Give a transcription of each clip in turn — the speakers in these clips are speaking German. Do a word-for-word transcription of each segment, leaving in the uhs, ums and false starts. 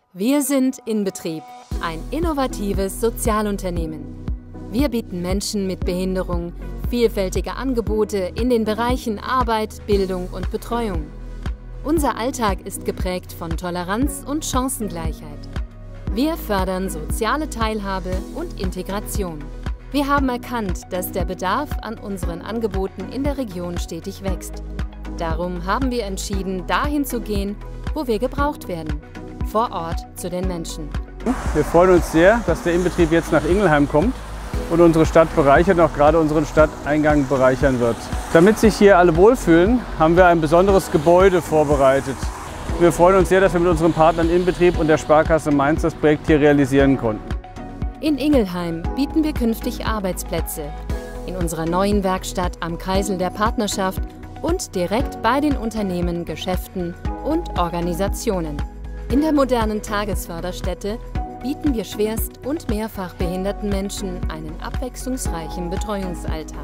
Wir sind inbetrieb, ein innovatives Sozialunternehmen. Wir bieten Menschen mit Behinderung vielfältige Angebote in den Bereichen Arbeit, Bildung und Betreuung. Unser Alltag ist geprägt von Toleranz und Chancengleichheit. Wir fördern soziale Teilhabe und Integration. Wir haben erkannt, dass der Bedarf an unseren Angeboten in der Region stetig wächst. Darum haben wir entschieden, dahin zu gehen, wo wir gebraucht werden, vor Ort zu den Menschen. Wir freuen uns sehr, dass der Inbetrieb jetzt nach Ingelheim kommt und unsere Stadt bereichert und auch gerade unseren Stadteingang bereichern wird. Damit sich hier alle wohlfühlen, haben wir ein besonderes Gebäude vorbereitet. Wir freuen uns sehr, dass wir mit unseren Partnern Inbetrieb und der Sparkasse Mainz das Projekt hier realisieren konnten. In Ingelheim bieten wir künftig Arbeitsplätze, in unserer neuen Werkstatt am Kreisel der Partnerschaft und direkt bei den Unternehmen, Geschäften und Organisationen. In der modernen Tagesförderstätte bieten wir schwerst- und mehrfach behinderten Menschen einen abwechslungsreichen Betreuungsalltag.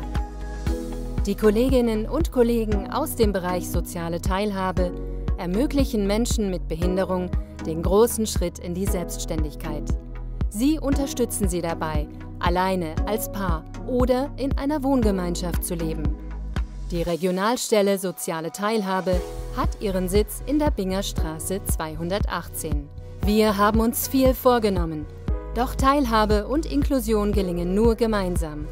Die Kolleginnen und Kollegen aus dem Bereich soziale Teilhabe ermöglichen Menschen mit Behinderung den großen Schritt in die Selbstständigkeit. Sie unterstützen sie dabei, alleine, als Paar oder in einer Wohngemeinschaft zu leben. Die Regionalstelle Soziale Teilhabe hat ihren Sitz in der Bingerstraße zweihundertachtzehn. Wir haben uns viel vorgenommen, doch Teilhabe und Inklusion gelingen nur gemeinsam.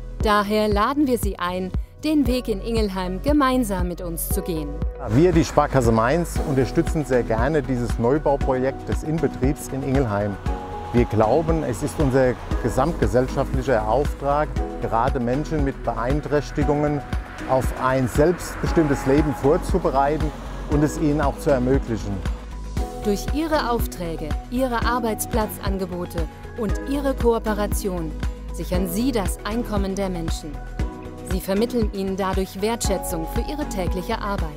Daher laden wir Sie ein, den Weg in Ingelheim gemeinsam mit uns zu gehen. Wir, die Sparkasse Mainz, unterstützen sehr gerne dieses Neubauprojekt des Inbetriebs in Ingelheim. Wir glauben, es ist unser gesamtgesellschaftlicher Auftrag, gerade Menschen mit Beeinträchtigungen auf ein selbstbestimmtes Leben vorzubereiten und es ihnen auch zu ermöglichen. Durch Ihre Aufträge, Ihre Arbeitsplatzangebote und Ihre Kooperation sichern Sie das Einkommen der Menschen. Sie vermitteln ihnen dadurch Wertschätzung für ihre tägliche Arbeit.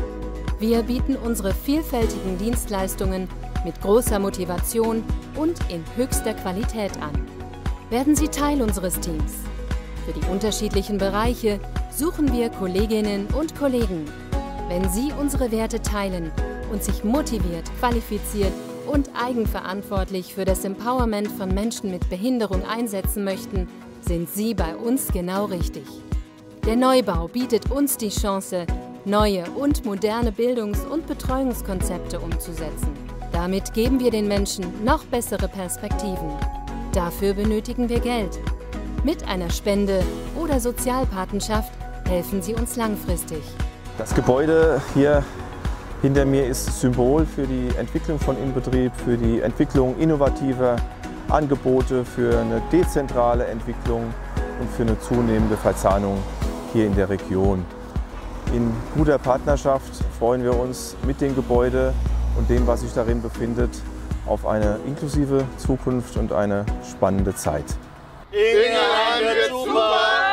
Wir bieten unsere vielfältigen Dienstleistungen mit großer Motivation und in höchster Qualität an. Werden Sie Teil unseres Teams. Für die unterschiedlichen Bereiche suchen wir Kolleginnen und Kollegen. Wenn Sie unsere Werte teilen und sich motiviert, qualifiziert und eigenverantwortlich für das Empowerment von Menschen mit Behinderung einsetzen möchten, sind Sie bei uns genau richtig. Der Neubau bietet uns die Chance, neue und moderne Bildungs- und Betreuungskonzepte umzusetzen. Damit geben wir den Menschen noch bessere Perspektiven. Dafür benötigen wir Geld. Mit einer Spende oder Sozialpatenschaft helfen Sie uns langfristig. Das Gebäude hier hinter mir ist Symbol für die Entwicklung von Inbetrieb, für die Entwicklung innovativer Angebote, für eine dezentrale Entwicklung und für eine zunehmende Verzahnung hier in der Region. In guter Partnerschaft freuen wir uns mit dem Gebäude und dem, was sich darin befindet, auf eine inklusive Zukunft und eine spannende Zeit. Ingelheim wird super!